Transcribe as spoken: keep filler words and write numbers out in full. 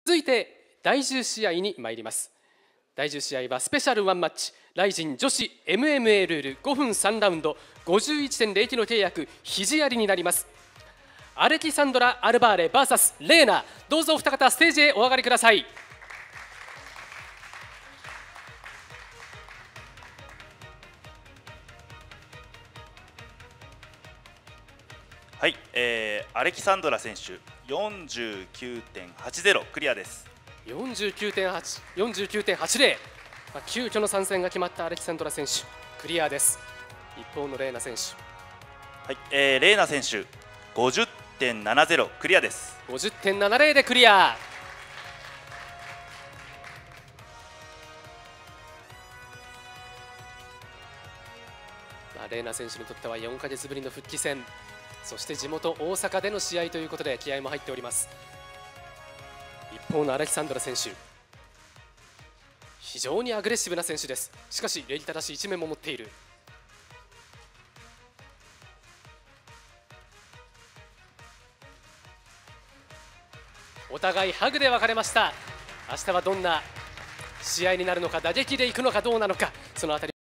続いてだいじゅう試合に参ります。だいじゅう試合はスペシャルワンマッチライジン女子 エムエムエー ルールごふんさんラウンド ごじゅういってんゼロいち の契約肘やりになります。アレキサンドラ・アルバーレ ブイエス レーナ、どうぞお二方ステージへお上がりください。 はい、えー、アレキサンドラ選手 よんじゅうきゅうてんはちゼロ クリアです。 よんじゅうきゅうてんはち、よんじゅうきゅうてんはちゼロ、まあ、急遽の参戦が決まったアレキサンドラ選手クリアです。一方のレーナ選手、 はい、えー、レーナ選手 ごじゅってんななゼロ クリアです。 ごじゅってんななゼロ でクリア。まあ、レーナ選手にとってはよんかげつぶりの復帰戦、そして地元大阪での試合ということで気合も入っております。一方のアレキサンドラ選手、非常にアグレッシブな選手です。しかし礼儀正しい一面も持っている。お互いハグで別れました。明日はどんな試合になるのか、打撃でいくのかどうなのか、そのあたり